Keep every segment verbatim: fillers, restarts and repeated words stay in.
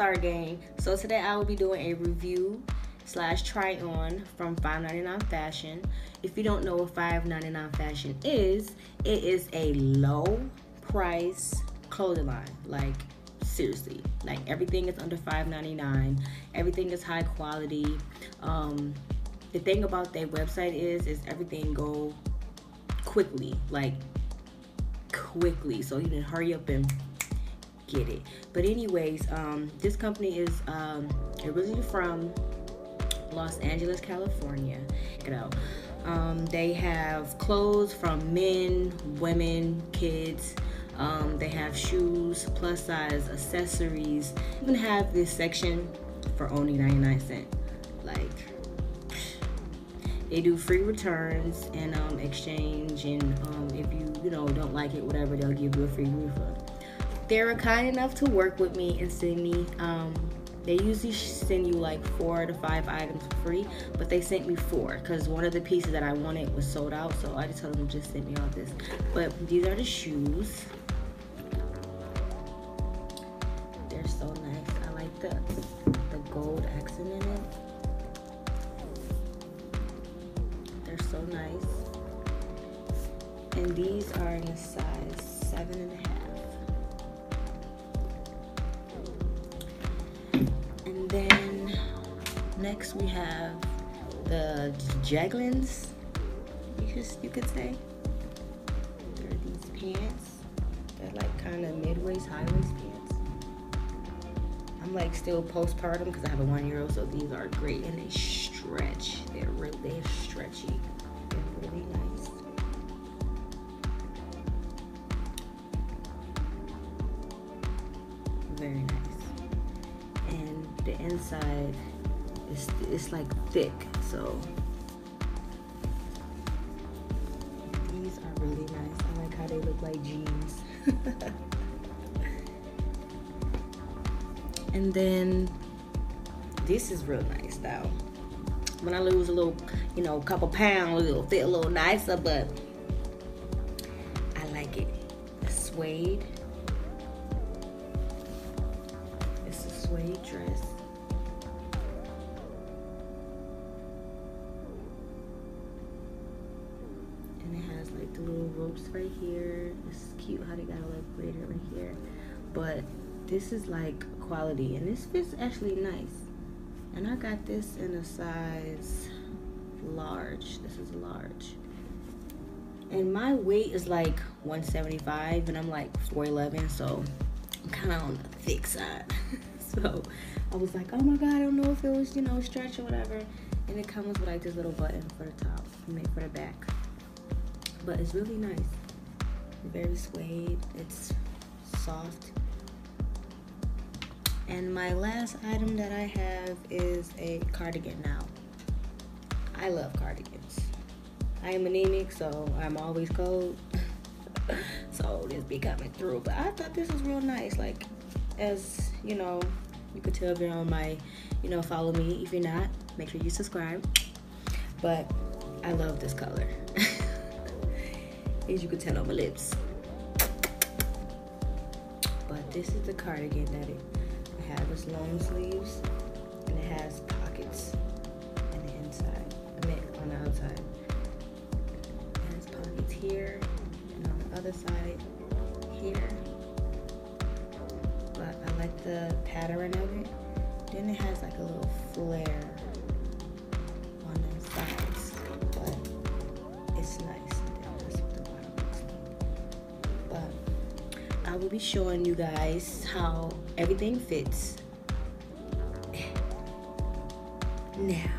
card game. So today I will be doing a review slash try on from five ninety-nine Fashion. If you don't know what five ninety-nine Fashion is, it is a low price clothing line. Like seriously, like everything is under five ninety-nine. Everything is high quality. Um, the thing about their website is, is everything go quickly, like quickly. So you can hurry up and get it. But anyways, um, this company is um, originally from Los Angeles, California. Check it out. Um, they have clothes from men, women, kids. Um, they have shoes, plus size, accessories. Even have this section for only ninety-nine cents. Like, they do free returns and um, exchange, and um, if you you know don't like it, whatever, they'll give you a free refund. They were kind enough to work with me and send me, um, they usually send you like four to five items for free, but they sent me four because one of the pieces that I wanted was sold out, so I just told them to just send me all this. But these are the shoes. They're so nice. I like the, the gold accent in it. They're so nice. And these are in a size seven and a half. Then next we have the Jeglins, you could, you could say. They're these pants. They're like kind of mid-waist, high-waist pants. I'm like still postpartum because I have a one-year-old, so these are great and they stretch. They're really they're stretchy. They're really nice. Very nice. The inside is it's like thick, so these are really nice. I like how they look like jeans. And then this is real nice though. When I lose a little, you know, a couple pounds, it'll fit a little nicer, but I like it. The suede. It's a suede dress. The little ropes right here. It's cute how they got a little braided right here, but this is like quality and this fits actually nice. And I got this in a size large. This is large, and my weight is like one seventy-five and I'm like four eleven, so I'm kind of on the thick side. So I was like, oh my god, I don't know if it was, you know, stretch or whatever. And it comes with like this little button for the top and for the back. But it's really nice. Very suede. It's soft. And my last item that I have is a cardigan now. I love cardigans. I am anemic, so I'm always cold. So this be coming through. But I thought this was real nice. Like, as you know, you could tell if you're on my, you know, follow me. If you're not, make sure you subscribe. But I love this color. As you can tell on my lips. But this is the cardigan that it, it has long sleeves and it has pockets on the inside. I mean on the outside. It has pockets here and on the other side here. But I like the pattern of it. Then it has like a little flare on the sides. But it's nice. I will be showing you guys how everything fits now.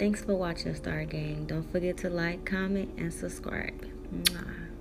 Thanks for watching, Star Gang. Don't forget to like, comment, and subscribe. Mwah.